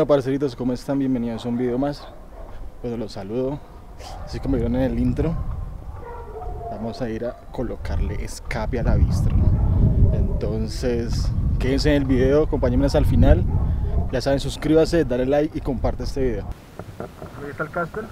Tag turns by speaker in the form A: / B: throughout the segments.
A: Bueno, parceritos, ¿cómo están? Bienvenidos a un video más. Pues los saludo. Así como vieron en el intro, vamos a ir a colocarle escape a la Bistro, ¿no? Entonces, quédense en el video, acompáñenme hasta el final. Ya saben, suscríbase, dale like y comparte este video. Ahí está el Castel.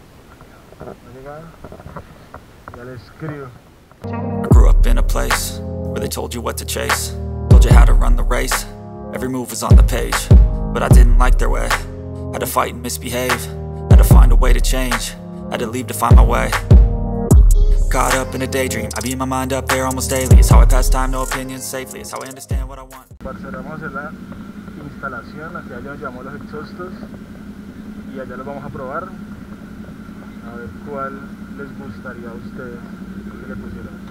A: Ya le escribo.
B: I grew up in a place where they told you what to chase, told you how to run the race. Every move was on the page, but I didn't like their way. Had to fight and misbehave, had to find a way to change, had to leave to find my way. Caught up in a daydream, I beat my mind up there almost daily. It's how I pass time, no opinions safely. It's how I understand what I want.
A: Vamos a hacer la instalación, aquí allá llevamos los exhaustos y allá los vamos a probar. A ver cuál les gustaría a ustedes que le pusieran.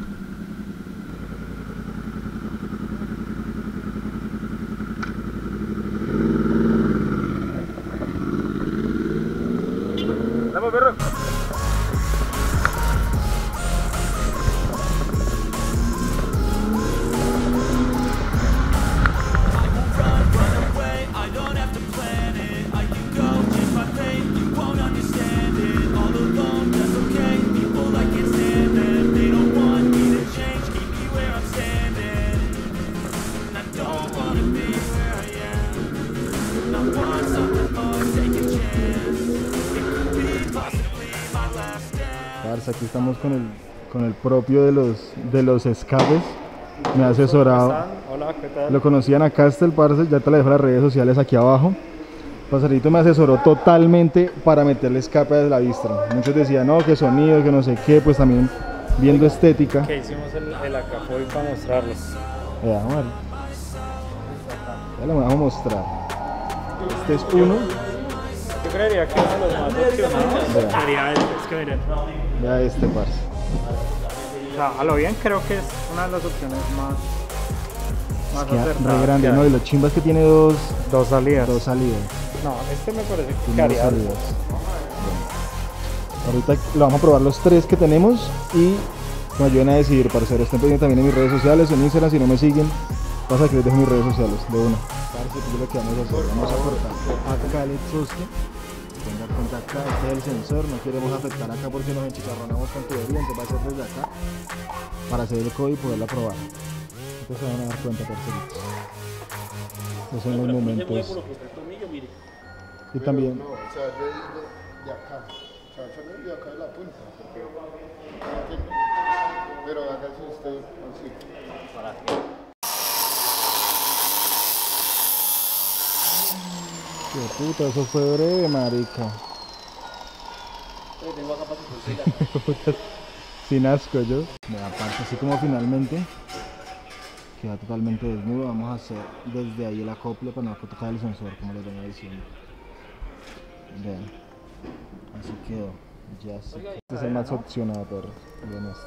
A: ¡Vamos, perro! Aquí estamos con el propio de los escapes. Me ha asesorado.
C: Hola, ¿qué tal?
A: Lo conocían a Castel, parce, ya te la dejo las redes sociales aquí abajo. Parcerito me asesoró totalmente para meterle escape a la Bistro. Muchos decían, no, que sonido, que no sé qué, pues también viendo estética.
C: Que hicimos el acafoil para mostrarlos.
A: Ya, vamos a ver. Ya lo vamos a mostrar. Este es uno.
C: Yo creería que uno de los más opcionales sería este, es que miren.
A: Ya este, parce.
C: O sea, a lo bien creo que es una de las opciones más acertadas.
A: Re grande, ¿no? Y lo chimba es que tiene dos
C: salidas.
A: salidas.
C: No, este me parece que
A: Tiene dos
C: haría.
A: salidas. Bueno. Ahorita lo vamos a probar los tres que tenemos y me ayuden a decidir, parcero. Estén pendientes también en mis redes sociales, en Instagram, si no me siguen, pasa que les dejo mis redes sociales, de una. Parce, pues lo que vamos a hacer, vamos a cortar acá el exhausto. Tenga en cuenta acá, este es el sensor, no queremos afectar acá porque nos enchicharronamos con tubería, entonces va a ser desde acá para hacer el código y poderla probar. Entonces se van a dar cuenta, parceritos. Estos son los momentos. Y también.
D: No, o sea, de acá. O sea, yo de acá de la punta. Pero hágase usted así. ¿Para qué?
A: Qué puta, eso fue breve, marica. Sin asco yo. Bueno, aparte, así como finalmente queda totalmente desnudo, vamos a hacer desde ahí el acople para no tocar el sensor, como les venía diciendo. Vean, así quedó. Ya sé. Este es el más opcionado, perros. Vean esto.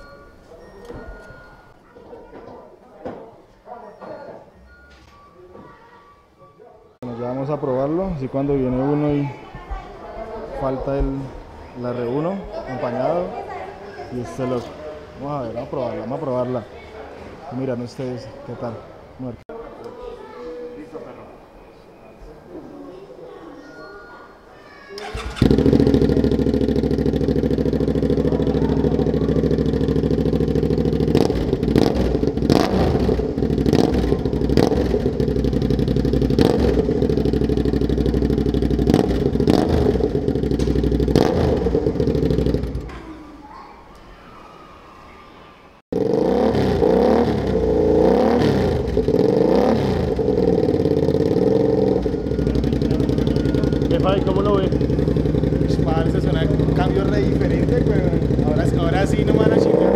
A: Bueno, ya vamos a probarlo, así cuando viene uno y falta la R1 acompañado y este loco. Vamos a ver, vamos a probarla. Miren ustedes qué tal. Muerto.
C: Listo, perro. ¿Cómo lo ve?
A: Pues parece, suena un cambio re diferente, pero ahora sí no me van a chingar.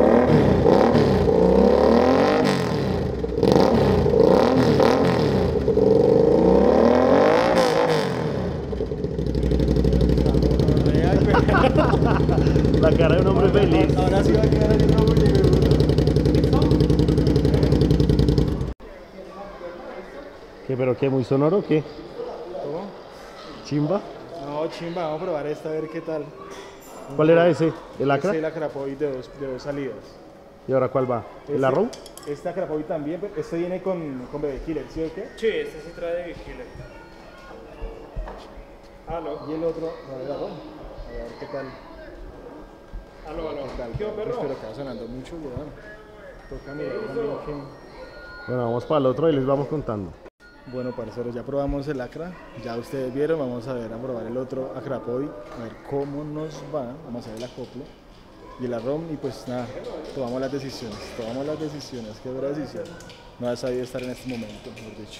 C: La cara de un hombre feliz.
A: Ahora sí va a quedar el nuevo muñeco.
C: ¿Qué, pero qué, muy sonoro o qué?
A: ¿Cómo?
C: ¿Chimba?
A: No, chimba, vamos a probar esta a ver qué tal.
C: ¿Cuál era ese? ¿El Acra?
A: Este es el Acrapoid de dos salidas.
C: ¿Y ahora cuál va? ¿El Arrow?
A: Este Acrapoid también, pero este viene con Baby Killer, ¿sí o qué?
C: Sí, este sí trae de Killer. Aló.
A: Y el otro, no, el arroz. A ver qué tal.
C: Aló.
A: ¿Qué tal?
C: ¿Qué hubo, perro?
A: Pero acá sonando mucho, weón. Toca mirar también que...
E: Bueno, vamos para el otro y les vamos contando.
A: Bueno, parceros, ya probamos el Acra, ya ustedes vieron, vamos a ver a probar el otro Acrapoy, a ver cómo nos va, vamos a ver el acople y el arrom y pues nada, tomamos las decisiones, qué dura decisión, no ha sabido estar en este momento, mejor dicho.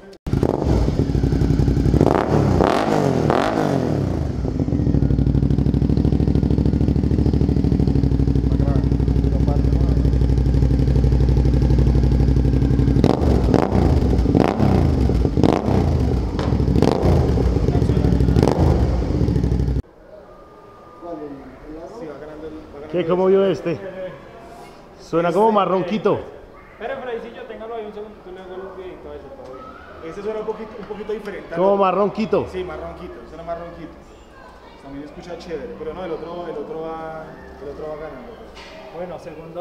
E: ¿Qué? ¿Cómo vio este? Suena como marronquito.
C: Espera, Fredicillo, téngalo ahí un segundo, tú le hago el videito a ese, todo bien.
A: Este suena un poquito diferente.
E: Como marronquito.
A: Sí, marronquito, suena marronquito. También escucha chévere, pero no, el otro va ganando.
C: Bueno, segundo.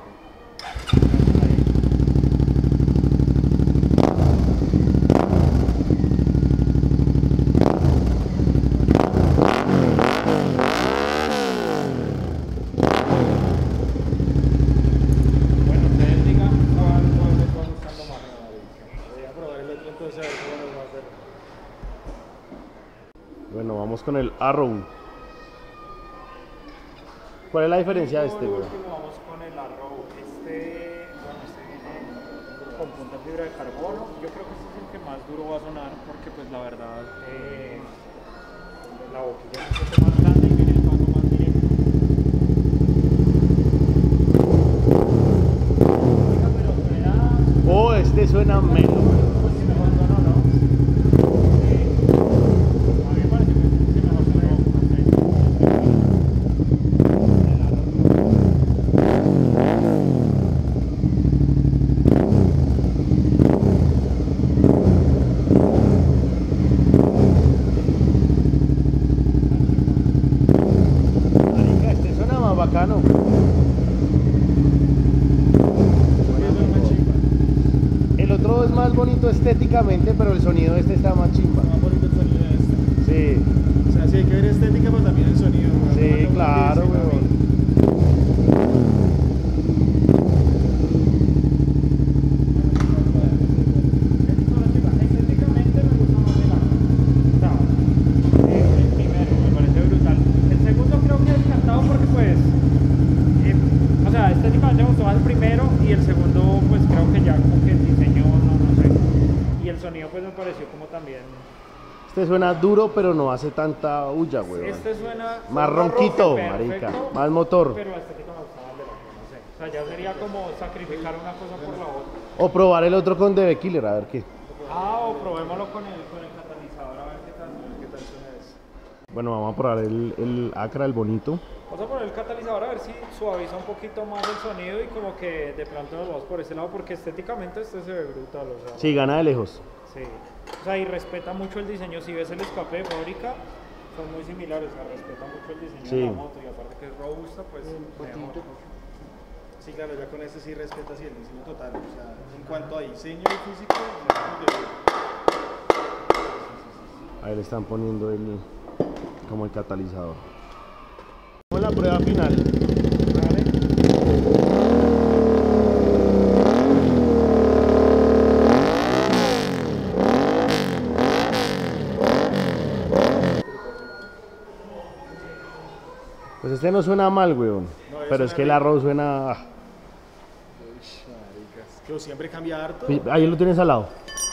C: Bueno, ustedes digan cuál les va gustando más.
A: Voy a probar el otro entonces a ver cómo nos va a hacer.
E: Bueno, vamos con el Arrow. ¿Cuál es la diferencia de este,
C: Por
E: güey?
C: último vamos con el Arrow. Este viene con punta de fibra de carbono. Yo creo que este es el que más duro va a sonar porque pues la verdad la boquilla es un poco más grande y viene el paso más directo. Oiga, pero suena...
E: Oh, este suena menos.
C: Pues sí, mejor sonó, ¿no? A mí me parece que mejor sonó, no sé. El Arrow.
E: Marica, este suena más bacano. El otro es más bonito estéticamente, pero el sonido de este está más chimba.
A: Más bonito el sonido de este.
E: Sí,
A: O sea, sí hay que ver estética, pero también el sonido. ¿No?
E: sí, claro, weón.
C: Estéticamente me gusta más el Arrow. El primero me parece brutal. El segundo creo que es descartado porque pues, o sea, estéticamente me gustó más el primero y el segundo pues creo que ya como que el diseño no sé. Y el sonido pues me pareció como también.
E: Este suena duro, pero no hace tanta huya, weón.
C: Este suena
E: Más ronquito,
C: perfecto,
E: marica. Más motor.
C: pero la estética me gusta más del otro, no sé. O sea, ya sería como sacrificar una cosa por la otra.
E: O probar el otro con DB Killer, a ver qué.
C: O probémoslo con el catalizador a ver qué tal suena eso.
E: Bueno, vamos a probar el Acra, el bonito.
C: Vamos a poner el catalizador a ver si suaviza un poquito más el sonido y como que de pronto nos vamos por ese lado porque estéticamente este se ve brutal, o sea.
E: Sí, gana de lejos.
C: Sí. O sea, y respeta mucho el diseño. Si ves el escape de fábrica, son muy similares, o sea, respeta mucho el diseño
E: Sí.
C: de la moto y aparte que es robusta, pues mejor.
A: Sí, claro, ya con este sí respeta así el diseño total. O sea, en cuanto a diseño y físico, ya como que bien.
E: Ahí le están poniendo como el catalizador. Vamos a la prueba final. Pues este no suena mal, weón.
A: No,
E: Pero es que el arroz suena...
A: Uy, maricas. Que siempre cambia harto.
E: Ahí lo tienes al lado.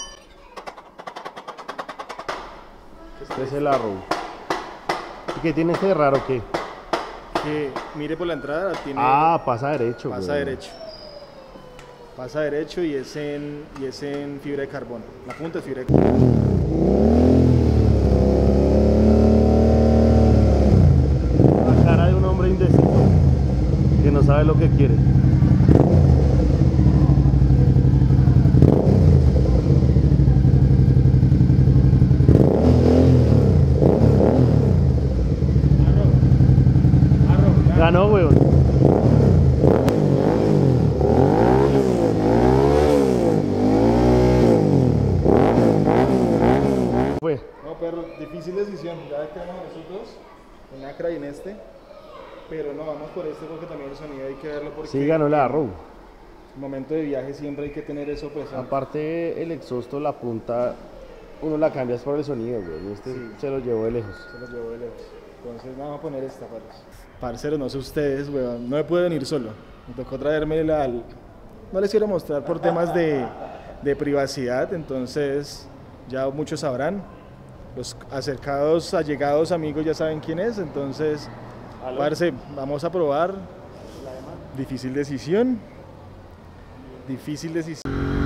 E: Este es el arroz. ¿Y qué tiene este de raro qué?
A: Que mire por la entrada, tiene.
E: Ah, pasa derecho,
A: pasa
E: weón.
A: derecho. Pasa derecho y es en fibra de carbono. La punta es fibra de carbono.
E: La cara de un hombre indeciso que no sabe lo que quiere. Ganó, weón. Fue.
A: No, perro. difícil decisión, ya tenemos en estos dos, en Acra y en este, pero no, vamos por este porque también el sonido hay que verlo porque
E: Sí, ganó la Arrow.
A: en momento de viaje siempre hay que tener eso presente.
E: Aparte, el exhausto, la punta, uno la cambias por el sonido, güey. Este
A: Sí.
E: se lo llevó de lejos.
A: Se los llevo de lejos. Entonces vamos a poner esta, parce. Parcero, no sé ustedes, weón, no me pude venir solo. Me tocó traerme no les quiero mostrar por temas de privacidad, entonces ya muchos sabrán. Los acercados, allegados amigos ya saben quién es, entonces, parce, vamos a probar. Difícil decisión. Difícil decisión.